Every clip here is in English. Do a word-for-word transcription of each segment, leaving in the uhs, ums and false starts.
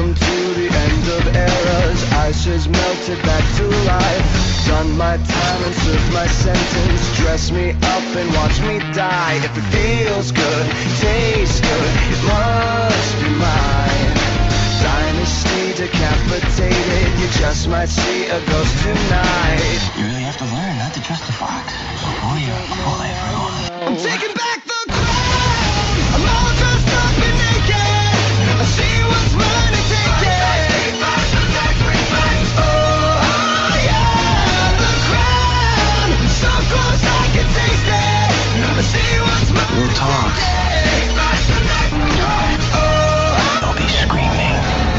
Welcome to the end of eras. Ice has melted back to life. Done my time and served my sentence. Dress me up and watch me die. If it feels good, tastes good, it must be mine. Dynasty decapitated, you just might see a ghost tonight. You really have to learn not to trust the fox before you're full, everyone. I'm taking back the crown. I'm all dressed up and naked. I see what's mine and take it. Oh, yeah, the crown. So close I can taste it. I see what's mine. We'll talk. I'll be screaming.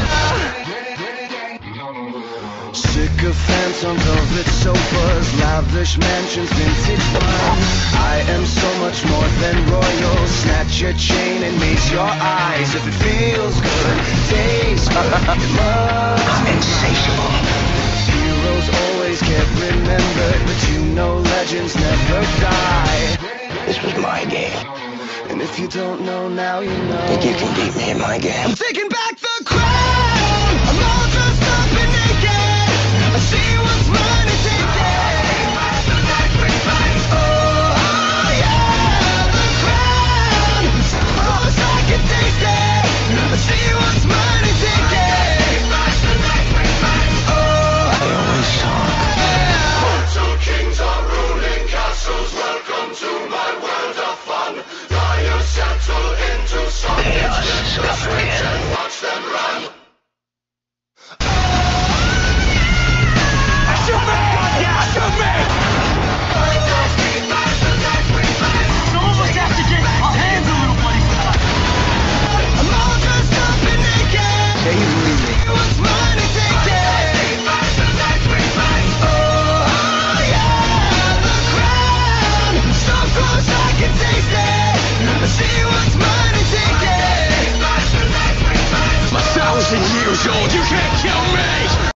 Sycophants on velvet sofas, lavish mansions, vintage wine. I am so much more than royal. Snatch your chain and meet your eyes. If it feels good, tastes good, it must. I'm insatiable. Heroes always get remembered, but you know legends never die. This was my game. And if you don't know now, you know. Think you can beat me in my game? I'm taking back the crown. I'm all dressed up and naked. I see what's mine and take it. Oh, yeah, the crown. So close I can taste it. I see what's mine and take it. Oh, I always talk. Two kings are ruling castles. Welcome to my world of fun. Liars settle into Chaos sockets. is coming in. And watch them run. Shoot me! Yeah, shoot me! Some of us have to get our hands a little bloody sometimes. I'm all dressed up and naked. Can you believe me? What's mine and take it. Oh, yeah, the crown. So close I can taste it. I see what's mine and take it. I'm a thousand years old. You can't kill me!